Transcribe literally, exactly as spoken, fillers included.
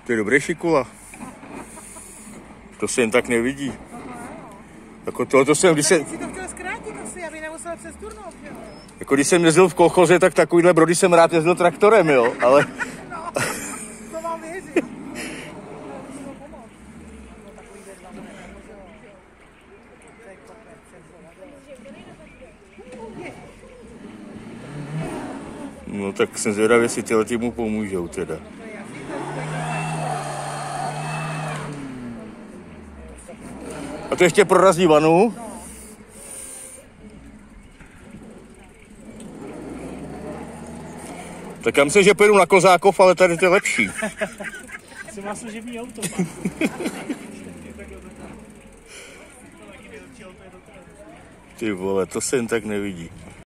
To je dobrý šikula. To se jen tak nevidí. Jako to, to jsem, když jsem... Si to chtěl zkrátit asi, aby nemusel přes turnout, jo? Jako když jsem jezdil v kolchoze, tak takovýhle brody jsem rád jezdil traktorem, jo, ale... No, to vám věřím. No tak jsem zvědavý, jestli tyhle ty mu pomůžou teda. A to ještě prorazí vanu. Tak já myslím, že pojedu na Kozákov, ale tady to je lepší. Jsem má služební auto. Ty vole, to se jen tak nevidí.